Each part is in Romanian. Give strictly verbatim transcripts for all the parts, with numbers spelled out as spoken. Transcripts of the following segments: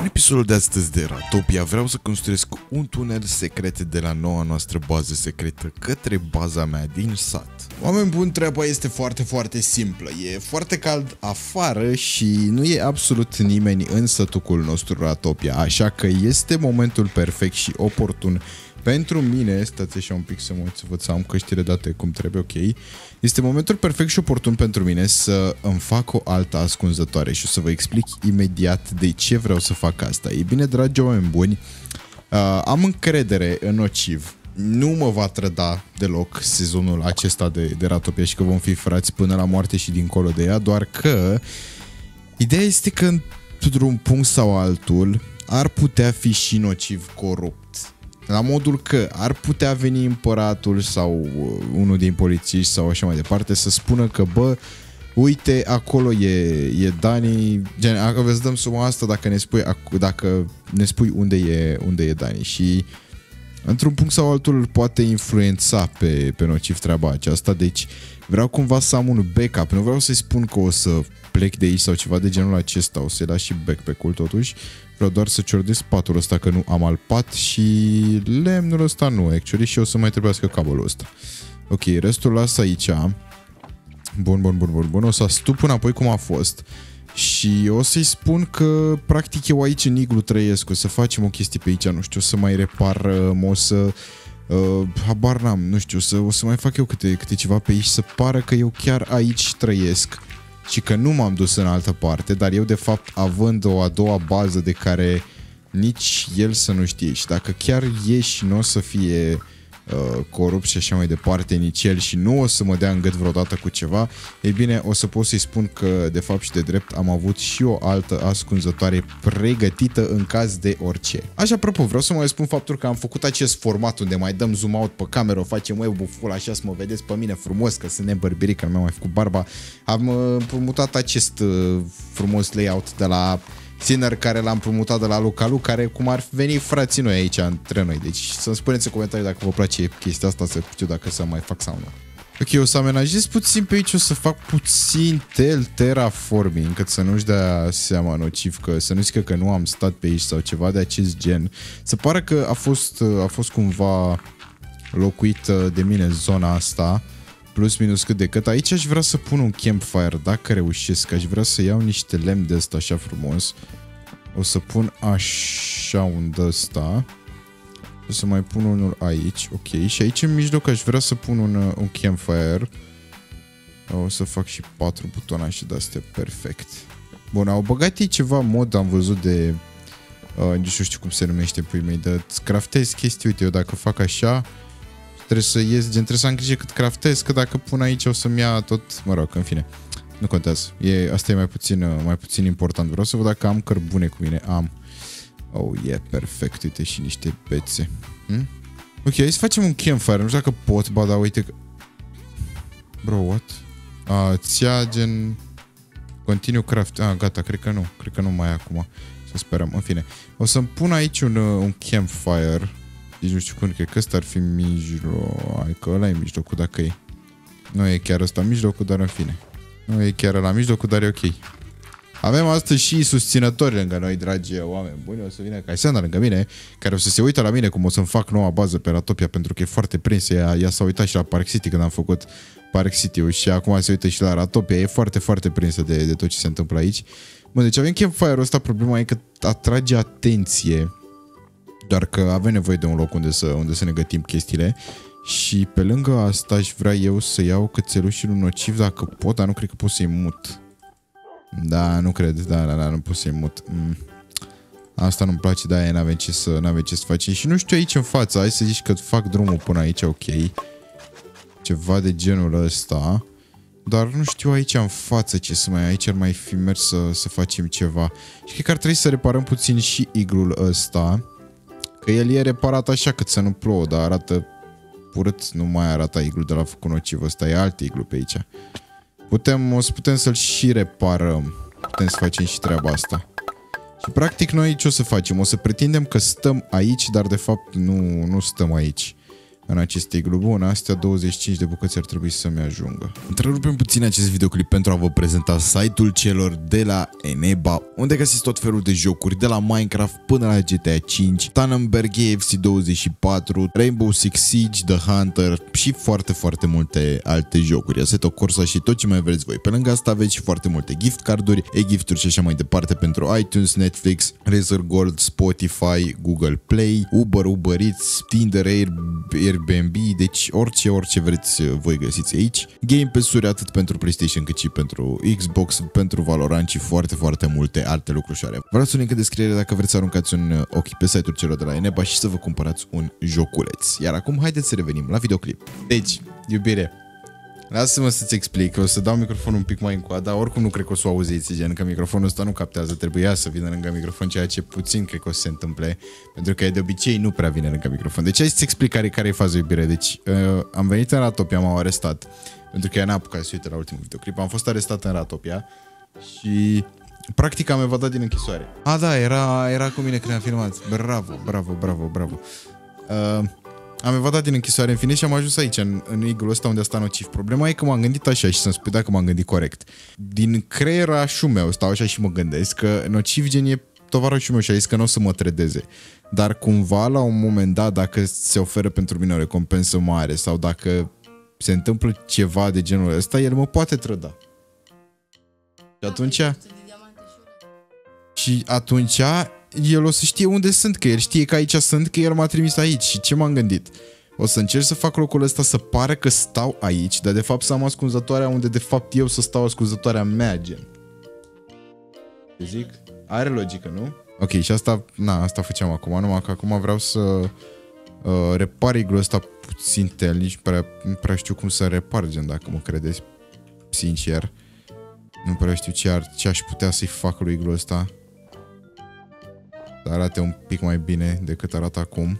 În episodul de astăzi de Ratopia vreau să construiesc un tunel secret de la noua noastră bază secretă către baza mea din sat. Oameni buni, treaba este foarte, foarte simplă. E foarte cald afară și nu e absolut nimeni în sătucul nostru Ratopia, așa că este momentul perfect și oportun pentru mine, stați așa un pic să mă uit să văd să am căștile date cum trebuie, ok. Este momentul perfect și oportun pentru mine să îmi fac o altă ascunzătoare și o să vă explic imediat de ce vreau să fac asta. Ei bine, dragi oameni buni, uh, am încredere în Nociv. Nu mă va trăda deloc sezonul acesta de, de Ratopia și că vom fi frați până la moarte și dincolo de ea, doar că ideea este că într-un punct sau altul ar putea fi și Nociv corupt. La modul că ar putea veni împăratul sau unul din polițiști sau așa mai departe să spună că, bă, uite, acolo e, e Dani, gen, vezi, dăm suma asta dacă ne spui, dacă ne spui unde e, unde e Dani. Și într-un punct sau altul îl poate influența pe, pe Nociv treaba aceasta, deci vreau cumva să am un backup. Nu vreau să-i spun că o să plec de aici sau ceva de genul acesta, o să-i las și backpack-ul totuși. Vreau doar să ciordesc patul ăsta, că nu am alt pat, și lemnul ăsta nu, actually, și o să mai trebuiască cabelul ăsta. Ok, restul las aici. Bun, bun, bun, bun, bun. O să astup înapoi cum a fost și o să-i spun că practic eu aici în iglu trăiesc. O să facem o chestie pe aici, nu știu, o să mai reparăm, o să... Uh, habar n-am, nu știu, o să, o să mai fac eu câte, câte ceva pe aici, să pară că eu chiar aici trăiesc și că nu m-am dus în altă parte, dar eu de fapt având o a doua bază de care nici el să nu știe, și dacă chiar e și nu o să fie uh, corupt și așa mai departe nici el și nu o să mă dea în gât vreodată cu ceva, ei bine, o să pot să-i spun că de fapt și de drept am avut și o altă ascunzătoare pregătită în caz de orice. Așa, apropo, vreau să mai spun faptul că am făcut acest format unde mai dăm zoom out pe cameră, o facem web-ul full așa să mă vedeți pe mine frumos, că sunt nebărbiric, că nu mi-am mai făcut barba. Am uh, mutat acest uh, frumos layout de la Sinner, care l-am promutat de la Lucalu, care cum ar veni frații noi aici între noi. Deci să-mi spuneți în comentarii dacă vă place chestia asta, să știu dacă să mai fac sau nu. Ok, o să amenajez puțin pe aici, o să fac puțin tel terraforming, încât să nu-și dea seama Nociv, că să nu zică că nu am stat pe aici sau ceva de acest gen. Să pară că a fost, a fost cumva locuită de mine zona asta, plus minus cât de cât. Aici aș vrea să pun un campfire, dacă reușesc. Aș vrea să iau niște lemn de ăsta așa frumos. O să pun așa un de ăsta. O să mai pun unul aici, ok. Și aici în mijloc aș vrea să pun un, un campfire. O să fac și patru butonașe de astea, perfect. Bun, au băgat ei ceva mod, am văzut de... Uh, nu știu cum se numește pui mei, de craftezi chestii. Uite, eu dacă fac așa... Trebuie să ies, gen, trebuie să am grijă cât craftez, că dacă pun aici o să-mi ia tot, mă rog, în fine. Nu contează. E, asta e mai puțin, mai puțin important. Vreau să văd dacă am cărbune cu mine. Am. Oh, e yeah, perfect. Uite și niște bețe. Hm? Ok, hai să facem un campfire. Nu știu dacă pot, ba da, uite că... Bro, what? A, ți-a gen... Continue craft. Ah, gata, cred că nu. Cred că nu mai e acum. Să sperăm. În fine. O să-mi pun aici un, un campfire. Deci nu știu cum, cred că ăsta ar fi mijloc... Hai că ăla e mijlocul dacă e. Nu e chiar ăsta mijlocul, dar în fine. Nu e chiar la mijlocul, dar e ok. Avem astăzi și susținători lângă noi, dragi oameni buni. O să vină Caisana lângă mine, care o să se uită la mine cum o să-mi fac noua bază pe Ratopia, pentru că e foarte prinsă. Ea, ea s-a uitat și la Park City când am făcut Park City-ul și acum se uită și la Ratopia. E foarte, foarte prinsă de, de tot ce se întâmplă aici. Bă, deci avem campfire-ul ăsta, problema e că atrage atenție. Doar că avem nevoie de un loc unde să, unde să ne gătim chestiile. Și pe lângă asta aș vrea eu să iau cățelușul Nociv dacă pot, dar nu cred că pot să-i mut. Da, nu cred, da, da, da, nu pot să-i mut. Mm. Asta nu-mi place, de aia n-avem ce să, n-avem ce să facem. Și nu știu aici în față, hai să zici că fac drumul până aici, ok. Ceva de genul ăsta. Dar nu știu aici în față ce să mai... Aici ar mai fi mers să, să facem ceva. Și cred că ar trebui să reparăm puțin și iglul ăsta. Că el e reparat așa cât să nu plouă, dar arată urât, nu mai arată iglu de la făcut Nociv. Ăsta e alt iglu pe aici. Putem, o să putem să-l și reparăm. Putem să facem și treaba asta. Și practic noi ce o să facem? O să pretindem că stăm aici, dar de fapt nu, nu stăm aici. în acest iglu. Bun, astea douăzeci și cinci de bucăți ar trebui să-mi ajungă. Întrerupem puțin acest videoclip pentru a vă prezenta site-ul celor de la Eneba, unde găsiți tot felul de jocuri, de la Minecraft până la G T A cinci, Tannenberg F C douăzeci și patru, Rainbow Six Siege, The Hunter și foarte, foarte multe alte jocuri, Assetto Corsa și tot ce mai vreți voi. Pe lângă asta aveți și foarte multe gift carduri, e-gifturi și așa mai departe pentru iTunes, Netflix, Razer Gold, Spotify, Google Play, Uber, Uber Eats, Tinder, Airbnb, deci orice, orice vreți voi găsiți aici. Game Pass-uri atât pentru PlayStation cât și pentru Xbox, pentru Valorant și foarte, foarte multe alte lucrușoare. Vă las un link în descriere dacă vreți să aruncați un ochi pe site-ul celor de la Eneba și să vă cumpărați un joculeț. Iar acum haideți să revenim la videoclip. Deci, iubire, lasă-mă să-ți explic, o să dau microfonul un pic mai încoa, dar oricum nu cred că o să o auziți, gen că microfonul ăsta nu captează, trebuia să vină lângă microfon, ceea ce puțin cred că o să se întâmple, pentru că de obicei nu prea vine lângă microfon. Deci hai să-ți explic care, care e faza, iubire. Deci uh, am venit în Ratopia, m-au arestat, pentru că ea n-a apucat să uite la ultimul videoclip, am fost arestat în Ratopia și practic am evadat din închisoare. A, da, era, era cu mine când am filmat, bravo, bravo, bravo, bravo. Uh, Am evadat din închisoare în fine și am ajuns aici, în, în iglul ăsta unde asta nociv. Problema e că m-am gândit așa și să-mi spui dacă m-am gândit corect. Din creierașul meu stau așa și mă gândesc că nociv gen e tovarășul meu și a zis că nu o să mă trădeze. Dar cumva la un moment dat, dacă se oferă pentru mine o recompensă mare sau dacă se întâmplă ceva de genul ăsta, el mă poate trăda. Și atunci... Și atunci... el o să știe unde sunt, că el știe că aici sunt, că el m-a trimis aici. Și ce m-am gândit? O să încerc să fac locul ăsta să pare că stau aici, dar de fapt să am ascunzătoarea unde de fapt eu să stau ascunzătoarea mea, gen. Ce zic? Are logică, nu? Ok, și asta, na, asta făceam acum, numai că acum vreau să uh, repar iglul ăsta puțin tel, nici prea, nu prea știu cum să repar, gen, dacă mă credeți, sincer. Nu prea știu ce, ar, ce aș putea să-i fac lui iglul ăsta. Să arate un pic mai bine decât arată acum.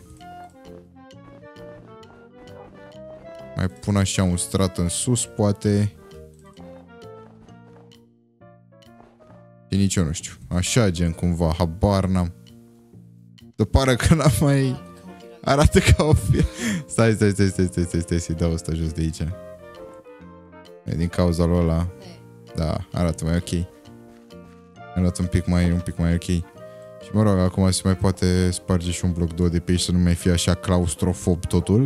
Mai pun așa un strat în sus, poate. Și nici eu nu știu. Așa, gen, cumva, habar n-am. Se pare că n-am mai... Arată ca o fie... Stai, stai, stai, stai, stai, stai, stai, să-i dau ăsta jos de aici. E din cauza lui ăla. Da, arată mai ok. Arată un pic mai, un pic mai ok. Și mă rog, acum se mai poate sparge și un bloc două de pe aici să nu mai fie așa claustrofob totul.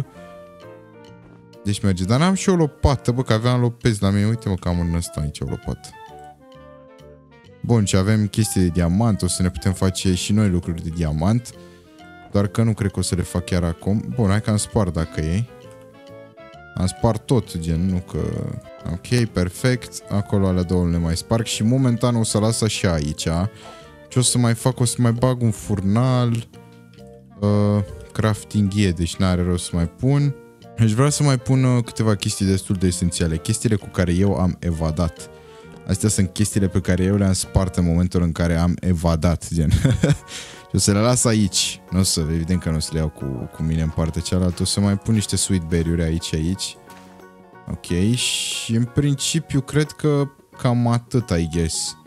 Deci merge. Dar n-am și o lopată, bă, că aveam lopezi la mine. Uite, mă, că am în ăsta aici o lopată. Bun, și avem chestii de diamant. O să ne putem face și noi lucruri de diamant. Doar că nu cred că o să le fac chiar acum. Bun, hai că am spart dacă e. Am spart tot, gen, nu că... Ok, perfect. Acolo alea două le mai sparg. Și momentan o să las așa aici. Ce o să mai fac? O să mai bag un furnal. Uh, crafting e, deci n-are rost să mai pun. Deci vreau să mai pun uh, câteva chestii destul de esențiale. Chestiile cu care eu am evadat. Astea sunt chestiile pe care eu le-am spart în momentul în care am evadat, gen. Și o să le las aici. Nu o să, evident că nu o să le iau cu, cu mine în partea cealaltă. O să mai pun niște sweet berry-uri aici, aici. Ok, și în principiu cred că cam atât, I guess.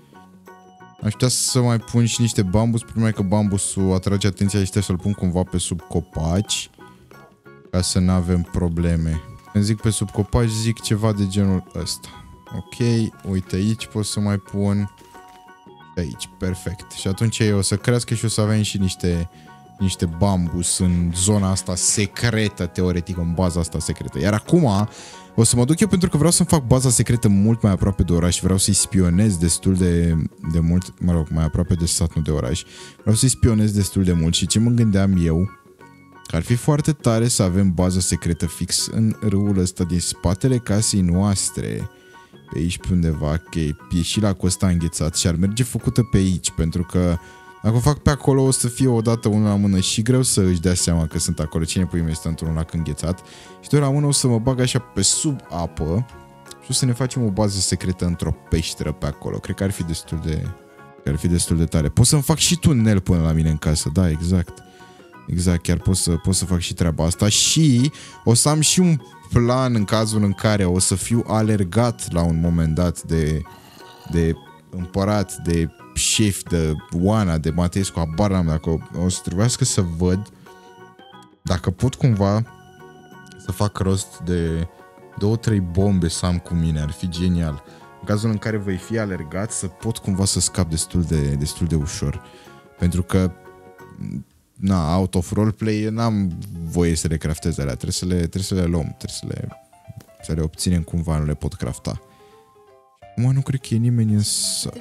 Aș putea să mai pun și niște bambus, numai că bambusul atrage atenția și trebuie să-l pun cumva pe sub copaci, ca să nu avem probleme. Când zic pe sub copaci, zic ceva de genul ăsta. Ok, uite aici pot să mai pun. Aici, perfect. Și atunci eu o să crească și o să avem și niște, niște bambus în zona asta secretă, teoretic, în baza asta secretă. Iar acum o să mă duc eu pentru că vreau să-mi fac baza secretă mult mai aproape de oraș. Vreau să-i spionez destul de, de mult, mă rog, mai aproape de sat, nu de oraș. Vreau să-i spionez destul de mult și ce mă gândeam eu, că ar fi foarte tare să avem baza secretă fix în râul ăsta din spatele casei noastre. Pe aici pe undeva, că e și lacul ăsta înghețat și ar merge făcută pe aici, pentru că dacă o fac pe acolo o să fie odată unul la mână și greu să își dea seama că sunt acolo. Cine pui mei stă într-un lac înghețat. Și doi la mână o să mă bag așa pe sub apă și o să ne facem o bază secretă într-o peșteră pe acolo. Cred că ar fi destul de, ar fi destul de tare. Pot să-mi fac și tunel până la mine în casă, da, exact. Exact, chiar pot să, pot să fac și treaba asta și o să am și un plan în cazul în care o să fiu alergat la un moment dat de, de împărat, de șef, de Oana, de Mateescu, habar n-am, dacă o, o să trebuiască să văd dacă pot cumva să fac rost de două, trei bombe să am cu mine, ar fi genial. În cazul în care voi fi alergat, să pot cumva să scap destul de, destul de ușor. Pentru că, na, out of roleplay, n-am voie să le craftez alea, trebuie să le, trebuie să le luăm, trebuie să le, să le obținem cumva, nu le pot crafta. Mă, nu cred că e nimeni în sa...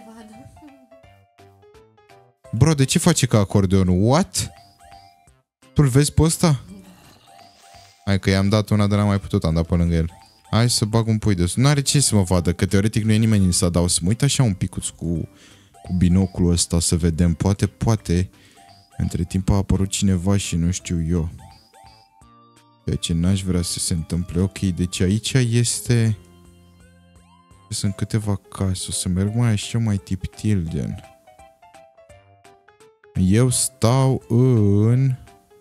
Bro, de ce face ca acordeonul? What? Tu-l vezi pe ăsta? Hai că i-am dat una de n-am mai putut, am dat pe lângă el. Hai să bag un pui de sus. N-are ce să mă vadă, că teoretic nu e nimeni în sat, dar să mă uit așa un picuț cu, cu binoclul ăsta să vedem. Poate, poate, între timp a apărut cineva și nu știu eu. Deci n-aș vrea să se întâmple. Ok, deci aici este... Sunt câteva case, o să merg mai așa, mai tiptil, gen. Eu stau în...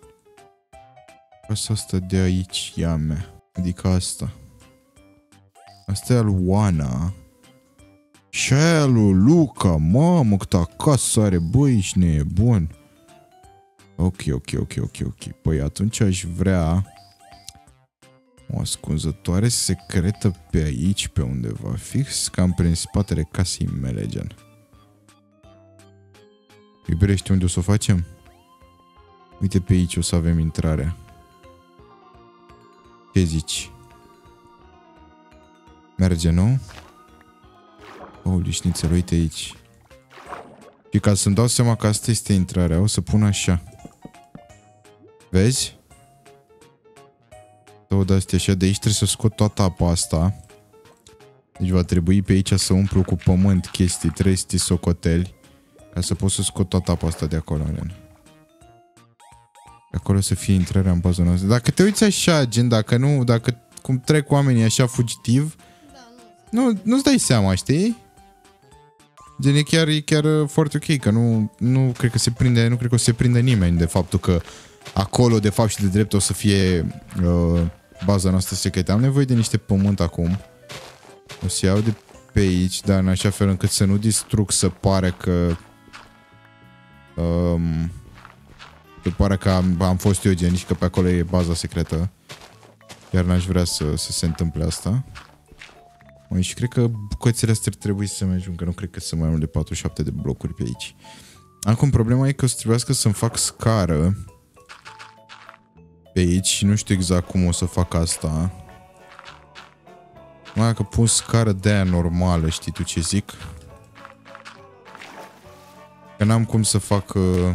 Casa asta de aici, ea mea. Adică asta. Asta e al Oana. Și aia lui Luca. Mamă, cât acasă are, băi, ești nebun. Ok, ok, ok, ok, ok. Păi atunci aș vrea o ascunzătoare secretă pe aici, pe undeva. Fix cam prin spatele casei mele, gen. Iuberește, unde o să o facem? Uite pe aici o să avem intrarea. Ce zici? Merge, nu? Oh, lișnițel, uite aici. Și ca să-mi dau seama că asta este intrarea, o să pun așa. Vezi? Două de-astea așa, de aici trebuie să scot toată apa asta. Deci va trebui pe aici să umplu cu pământ chestii, trei socoteli, ca să pot să scot toată apa asta de acolo. De acolo să fie intrarea în baza noastră. Dacă te uiți așa, gen, dacă nu, dacă cum trec oamenii așa fugitiv, nu, nu-ți dai seama, știi? Gen, e chiar, e chiar foarte ok, că nu, nu cred că se prinde, nu cred că o să se prinde nimeni de faptul că acolo, de fapt și de drept, o să fie uh, baza noastră secretă. Am nevoie de niște pământ acum. O să iau de pe aici, dar în așa fel încât să nu distrug, să pare că... Um, să pare că am, am fost eu gen și că pe acolo e baza secretă. Chiar n-aș vrea să, să se întâmple asta. Măi, și cred că bucățele astea trebuie să mai ajungă. Nu cred că sunt mai mult de patruzeci și șapte de blocuri pe aici. Acum, problema e că o să trebuiască să-mi fac scară pe aici și nu știu exact cum o să fac asta. Mai că pun scară de aia normală, știi tu ce zic? Că n-am cum să fac... Uh,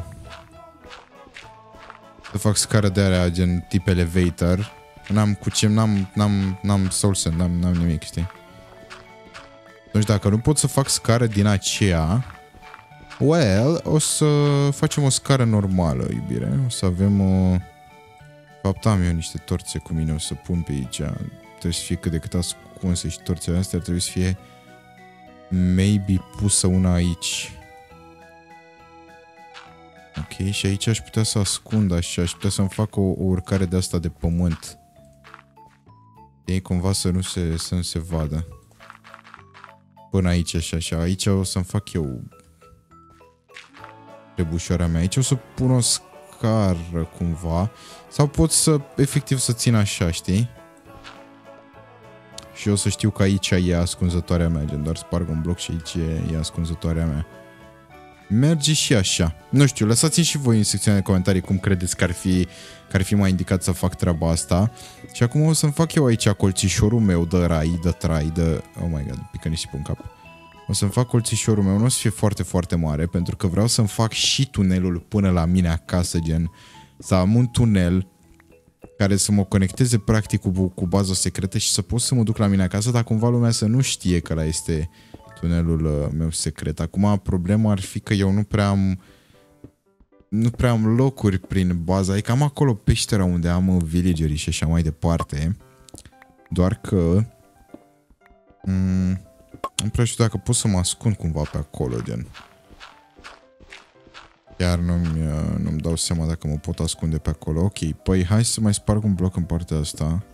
să fac scară de aia gen tip elevator. N-am cu ce... N-am... N-am... N-am soul sand, n-am, n-am nimic, știi? Deci dacă nu pot să fac scară din aceea... Well, o să facem o scară normală, iubire. O să avem o... Fapt, am eu niște torțe cu mine, o să pun pe aici. Trebuie să fie cât de cât ascunse și torțele astea ar trebui să fie maybe pusă una aici. Ok, și aici aș putea să ascund așa, aș putea să-mi fac o, o urcare de asta de pământ. Ei cumva să nu se, să nu se vadă. Până aici așa, așa. Aici o să-mi fac eu trebușoara mea. Aici o să pun o scară cumva. Sau pot să, efectiv, să țin așa, știi? Și eu să știu că aici e ascunzătoarea mea, gen doar sparg un bloc și aici e, e ascunzătoarea mea. Merge și așa. Nu știu, lăsați-mi și voi în secțiunea de comentarii cum credeți că ar fi, că ar fi mai indicat să fac treaba asta. Și acum o să-mi fac eu aici colțișorul meu de rai, de trai, de... Oh my god, pică nisipul în cap. O să-mi fac colțișorul meu, nu o să fie foarte, foarte mare, pentru că vreau să-mi fac și tunelul până la mine acasă, gen... Să am un tunel care să mă conecteze practic cu, cu baza secretă și să pot să mă duc la mine acasă, dar cumva lumea să nu știe că ăla este tunelul uh, meu secret. Acum problema ar fi că eu nu prea am nu prea am locuri prin baza, adică am acolo peștera unde am villagerii și așa mai departe, doar că nu prea știu dacă pot să mă ascund cumva pe acolo, gen. Chiar nu-mi nu-mi dau seama dacă mă pot ascunde pe acolo. Ok, păi hai să mai sparg un bloc în partea asta.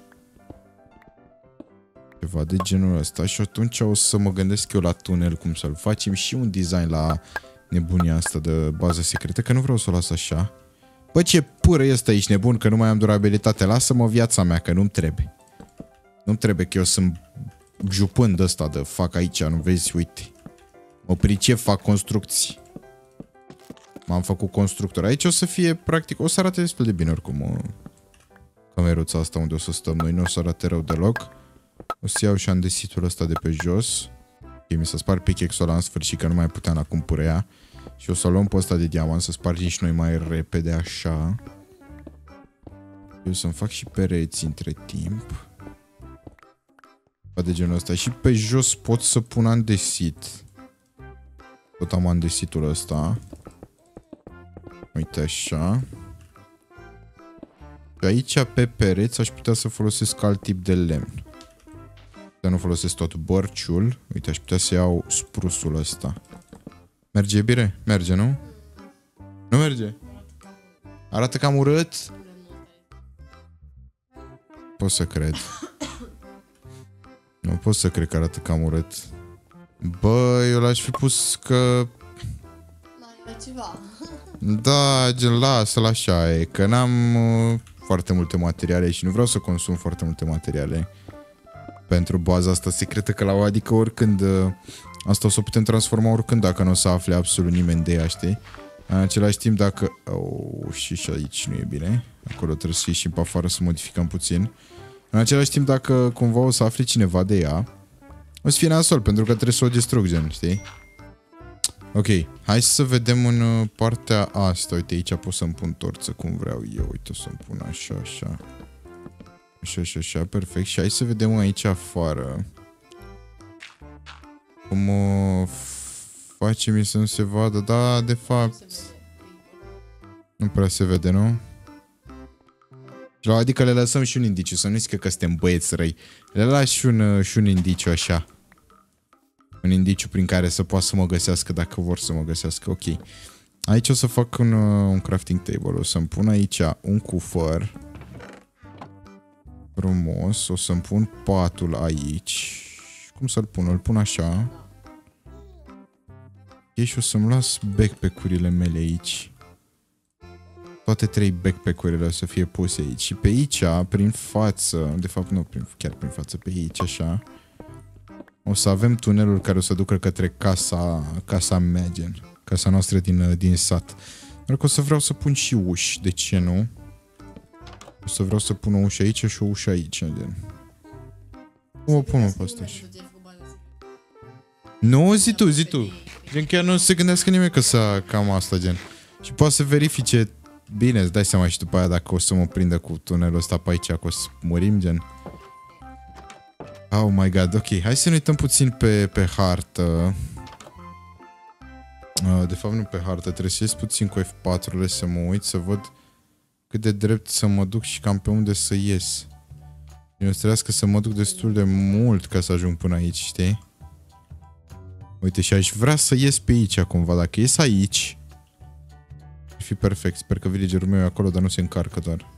Ceva de genul ăsta și atunci o să mă gândesc eu la tunel, cum să-l facem și un design la nebunia asta de bază secretă, că nu vreau să o las așa. Bă, ce pură este aici, nebun, că nu mai am durabilitate. Lasă-mă viața mea, că nu-mi trebuie. Nu-mi trebuie, că eu sunt jupând ăsta de fac aici, nu vezi, uite. Mă pricep, fac construcții. M-am făcut constructor. Aici o să fie, practic, o să arate destul de bine oricum cameruța asta unde o să stăm noi. Nu o să arate rău deloc. O să iau și andesitul ăsta de pe jos. Ok, mi s-a spart pickaxe-ul ăla în sfârșit, că nu mai puteam acum purea. Și o să luăm pe ăsta de diamant, să spargem și noi mai repede, așa. Eu să-mi fac și pereți între timp. De genul ăsta. Și pe jos pot să pun andesit. Tot am andesitul ăsta. Uite așa. Și aici pe pereți aș putea să folosesc alt tip de lemn. Să nu folosesc tot bărciul. Uite, aș putea să iau sprusul ăsta. Merge bine? Merge, nu? Nu merge? Arată cam urât. Pot să cred. Nu pot să cred că arată cam urât. Bă, eu l-aș fi pus că... Mai e ceva. Da, gen, lasă-l așa, e că n-am uh, foarte multe materiale și nu vreau să consum foarte multe materiale pentru baza asta secretă, că la o, adică oricând uh, asta o să o putem transforma oricând, dacă nu o să afle absolut nimeni de ea, știi? În același timp, dacă... Oh, și, și aici nu e bine. Acolo trebuie să ieșim pe afară să modificăm puțin. În același timp, dacă cumva o să afle cineva de ea, o să fie nasol, pentru că trebuie să o distrug, gen, știi? Ok, hai să vedem în partea asta. Uite, aici pot să-mi pun torță cum vreau eu. Uite, o să-mi pun așa, așa. Așa, așa, așa, perfect. Și hai să vedem aici afară cum o facem să nu se vadă. Da, de fapt nu prea se vede, nu? Adică le lăsăm și un indiciu, să nu zică că suntem băieți răi. Le las și un, și un indiciu așa. Un indiciu prin care să poată să mă găsească dacă vor să mă găsească. Ok. Aici o să fac un, un crafting table. O să-mi pun aici un cufăr. Frumos. O să-mi pun patul aici. Cum să-l pun? Îl pun așa. Ok, și o să-mi las backpack-urile mele aici. Toate trei backpack-urile o să fie puse aici. Și pe aici, prin față, de fapt nu prin, chiar prin față, pe aici așa, o să avem tunelul care o să ducă către casa, casa mea, gen, casa noastră din, din sat. Dar că o să vreau să pun și uși, de ce nu? O să vreau să pun o ușă aici și o ușă aici, gen. Cum o pun, mă, pe asta așa? Nu, zi tu, zi tu. Gen, chiar nu se gândească nimeni că să cam asta, gen. Și poate să verifice. Bine, îți dai seama și după aia dacă o să mă prindă cu tunelul ăsta pe aici, că o să murim, gen. Oh my god, ok, hai să ne uităm puțin pe, pe hartă. Uh, de fapt nu pe hartă, trebuie să ies puțin cu F patru-urile să mă uit, să văd cât de drept să mă duc și cam pe unde să ies. Eu trebuiască să mă duc destul de mult ca să ajung până aici, știi? Uite, și aș vrea să ies pe aici cumva, dacă ies aici ar fi perfect. Sper că villagerul meu e acolo, dar nu se încarcă doar.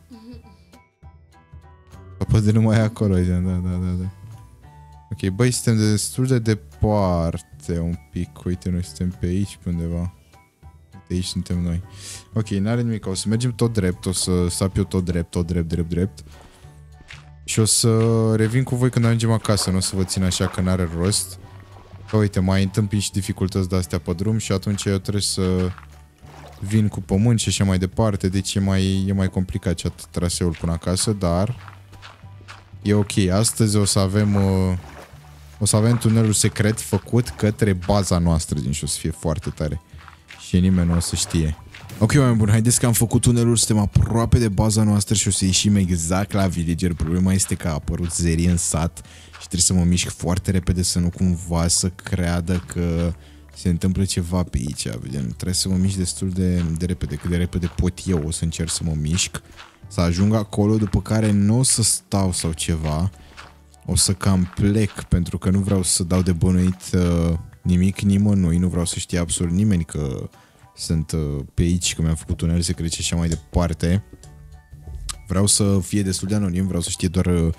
Poate nu mai e acolo, da, da, da, da. Ok, băi, suntem destul de departe un pic. Uite, noi suntem pe aici, pe undeva. De aici suntem noi. Ok, n-are nimic, o să mergem tot drept, o să sap eu tot drept, tot drept, drept, drept. Și o să revin cu voi când ajungem acasă, nu o să vă țin așa că n-are rost. Că uite, mai întâmpin și dificultăți de-astea pe drum și atunci eu trebuie să vin cu pământ și așa mai departe, deci e mai, e mai complicat cea traseul până acasă, dar e ok. Astăzi o să avem uh, o să avem tunelul secret făcut către baza noastră, din și o să fie foarte tare. Și nimeni nu o să știe. Ok, oameni buni, haideți că am făcut tunelul, suntem aproape de baza noastră și o să ieșim exact la villager. Problema este că a apărut Zeri în sat și trebuie să mă mișc foarte repede să nu cumva să creadă că se întâmplă ceva pe aici. Vedem, trebuie să mă mișc destul de, de repede, cât de repede pot eu. O să încerc să mă mișc, să ajung acolo, după care nu o să stau sau ceva. O să cam plec, pentru că nu vreau să dau de bănuit uh, nimic nimănui. Nu vreau să știe absolut nimeni că sunt uh, pe aici, că mi-am făcut tunel secret și așa mai departe. Vreau să fie destul de anonim, vreau să știe doar uh,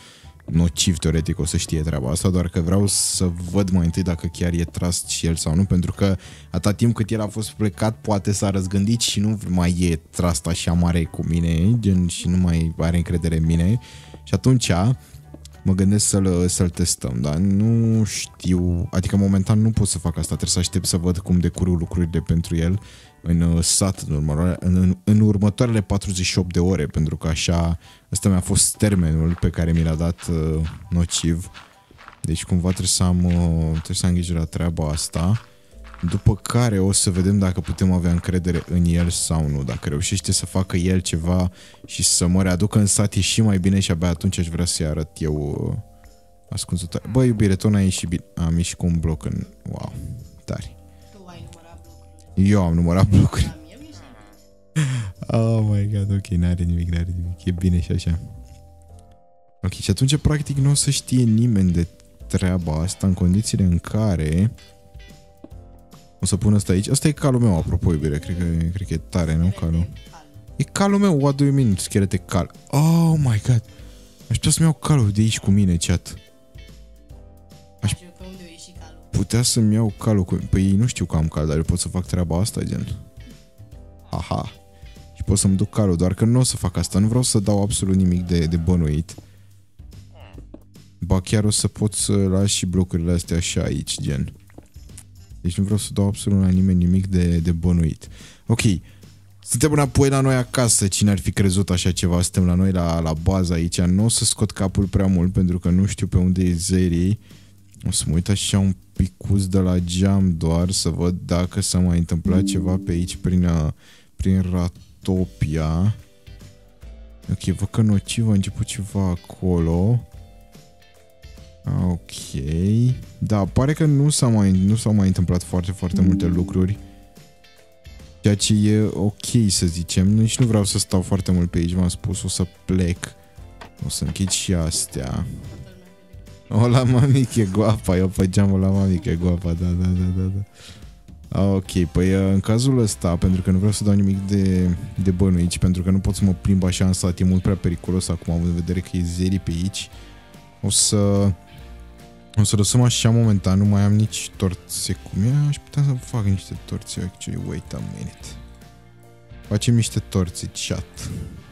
nociv teoretic o să știe treaba asta, doar că vreau să văd mai întâi dacă chiar e trust și el sau nu, pentru că atâta timp cât el a fost plecat, poate s-a răzgândit și nu mai e trust așa mare cu mine, gen, și nu mai are încredere în mine și atunci mă gândesc să-l, să-l testăm, dar nu știu, adică momentan nu pot să fac asta, trebuie să aștept să văd cum decurg lucrurile pentru el în sat în, urmă, în, în următoarele patruzeci și opt de ore, pentru că așa, ăsta mi-a fost termenul pe care mi l-a dat uh, nociv, deci cumva trebuie să am, uh, trebuie să am grijă la treaba asta, după care o să vedem dacă putem avea încredere în el sau nu, dacă reușește să facă el ceva și să mă readucă în sat e și mai bine și abia atunci aș vrea să-i arăt eu uh, ascunzătoare. Bă, iubire, tot n-ai ieșit bine, am ieșit cu un bloc în, wow, tare. Eu am numărat blocuri. Oh my god, ok, n-are nimic, n-are nimic, e bine și așa. Ok, și atunci practic nu o să știe nimeni de treaba asta în condițiile în care o să pun asta aici. Asta e calul meu, apropo, iubire, cred că, cred că e tare, nu calul? E calul meu, what do you mean, schelete cal? Oh my god, aș putea să-mi iau calul de aici cu mine, chat. Aș putea să-mi iau calul cu... Păi nu știu că am cal, dar eu pot să fac treaba asta, gen. Aha. Și pot să-mi duc calul, doar că nu o să fac asta. Nu vreau să dau absolut nimic de, de bănuit. Ba chiar o să pot să las și blocurile astea așa aici, gen. Deci nu vreau să dau absolut la nimeni nimic de, de bănuit. Ok. Suntem înapoi la noi acasă. Cine ar fi crezut așa ceva? Suntem la noi la, la bază aici. Nu o să scot capul prea mult pentru că nu știu pe unde e Zeri. O să mă uit așa un picuț de la geam doar să văd dacă s-a mai întâmplat ceva pe aici prin, prin Ratopia. Ok, văd că nociv a început ceva acolo. Ok. Da, pare că nu s-au mai, nu s-au mai întâmplat foarte, foarte multe lucruri. Ceea ce e ok să zicem. Nici nu vreau să stau foarte mult pe aici, m-am spus, o să plec. O să închid și astea. Hola mami, che guapa, eu pe geamul la mami, che guapa, da, da, da, da, da. Ok, păi în cazul ăsta, pentru că nu vreau să dau nimic de, de bănuici, pentru că nu pot să mă plimb așa în sat, e mult prea periculos acum, având în vedere că e Zeri pe aici, o să, o să lăsăm așa momentan, nu mai am nici torțe cu mine, aș putea să fac niște torțe, actually, wait a minute. Facem niște torțe, chat.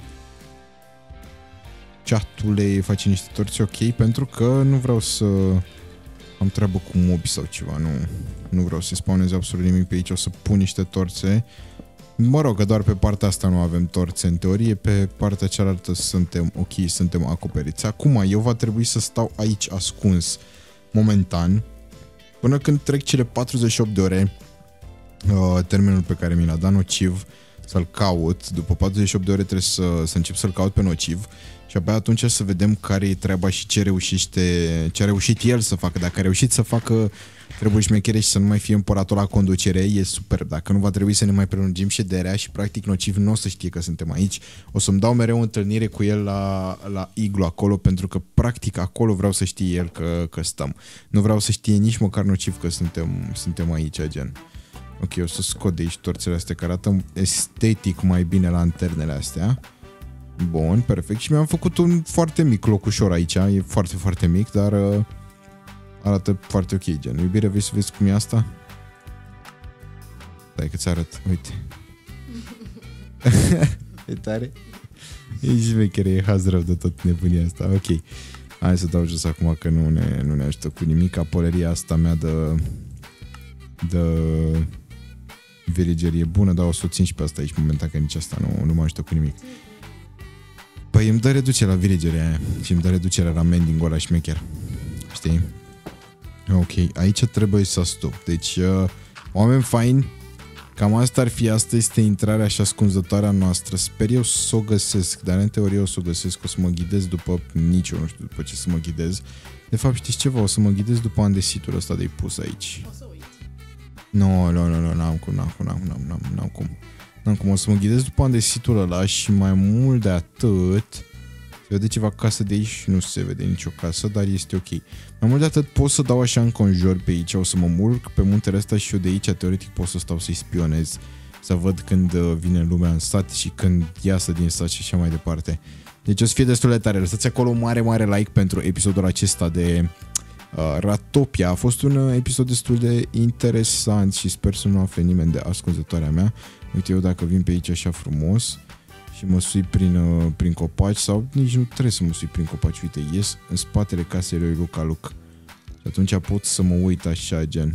Chatule face niște torți ok, pentru că nu vreau să am treabă cu mobi sau ceva, nu, nu vreau să spawneze absolut nimic pe aici, o să pun niște torțe. Mă rog, că doar pe partea asta nu avem torțe, în teorie, pe partea cealaltă suntem ok, suntem acoperiți. Acum, eu va trebui să stau aici ascuns, momentan, până când trec cele patruzeci și opt de ore, uh, termenul pe care mi l-a dat nociv, să-l caut. După patruzeci și opt de ore trebuie să, să încep să-l caut pe nociv și abia atunci să vedem care e treaba și ce reușește, ce a reușit el să facă. Dacă a reușit să facă treburi șmechere și să nu mai fie împăratul la conducere, e super. Dacă nu, va trebui să ne mai prelungim șederea și practic nociv nu o să știe că suntem aici. O să-mi dau mereu o întâlnire cu el la, la iglu acolo, pentru că practic acolo vreau să știe el că, că stăm. Nu vreau să știe nici măcar nociv că suntem, suntem aici, gen. Ok, o să scot de aici torțele astea, că arată estetic mai bine la anternele astea. Bun, perfect. Și mi-am făcut un foarte mic locușor aici. E foarte, foarte mic, dar uh, arată foarte ok, gen. Iubire, vrei să vezi cum e asta? Stai că-ți arăt, uite. E tare? E șmecheră, e haz rău de tot nebunia asta. Ok, hai să dau jos acum că nu ne, nu ne ajută cu nimic. Apoleria asta mea de... de... villager e bună, dar o să o țin și pe asta aici momentan, că nici asta nu, nu mă ajută cu nimic. Păi îmi dă reducere la villagerea aia și îmi dă reducere la mending-ul ăla șmecher. Știi? Ok, aici trebuie să stop. Deci, uh, oameni faini, cam asta ar fi, asta este intrarea și ascunzătoarea noastră. Sper eu să o găsesc, dar în teorie o să o găsesc, o să mă ghidez după, nici eu nu știu după ce să mă ghidez. De fapt, știți ceva? O să mă ghidez după andesitul ăsta de-i pus aici. Nu, nu, nu, nu, n-am cum, n-am cum, n-am, n-am, n-am, n-am cum. N-am cum, o să mă ghidez după andesitul ăla și mai mult de atât... Se vede ceva casă de aici, nu se vede nicio casă, dar este ok. Mai mult de atât pot să dau așa în conjur pe aici, o să mă murc pe muntele ăsta și eu de aici, teoretic pot să stau să-i spionez, să văd când vine lumea în sat și când iasă din sat și așa mai departe. Deci o să fie destul de tare. Lăsați acolo un mare, mare like pentru episodul acesta de uh, Ratopia. A fost un uh, episod destul de interesant și sper să nu afle nimeni de ascultătoarea mea. Uite, eu dacă vin pe aici așa frumos și mă sui prin, uh, prin copaci, sau nici nu trebuie să mă sui prin copaci, uite, ies în spatele casei lui Luca Luc. Și atunci pot să mă uit așa, gen.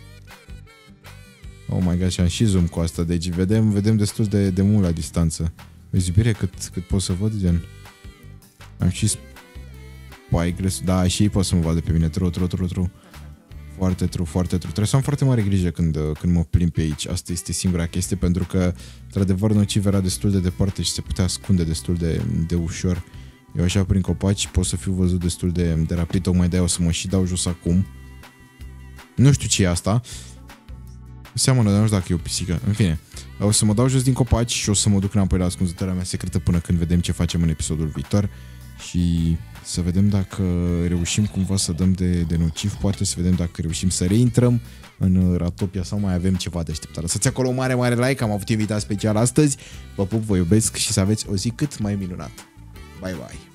Oh my god, și am și zoom cu asta, deci vedem, vedem destul de, de mult la distanță. Vezi bine cât, cât pot să văd, gen. Am și spyglass, da, și ei pot să mă vadă pe mine, tru, tru, tru, tru. Foarte tru, foarte tru. Trebuie să am foarte mare grijă când, când mă plimb pe aici. Asta este singura chestie, pentru că, într-adevăr, nociv era destul de departe și se putea ascunde destul de, de ușor. Eu așa prin copaci pot să fiu văzut destul de, de rapid, tocmai de-aia o să mă și dau jos acum. Nu știu ce e asta. Seamănă, dar nu știu dacă e o pisică. În fine, o să mă dau jos din copaci și o să mă duc înapoi la ascunzătoarea mea secretă până când vedem ce facem în episodul viitor. Și să vedem dacă reușim cumva să dăm de, de nociv. Poate să vedem dacă reușim să reintrăm în Ratopia sau mai avem ceva de așteptat. Lăsați acolo un mare, mare like, am avut invitat special astăzi. Vă pup, vă iubesc și să aveți o zi cât mai minunată. Bye, bye!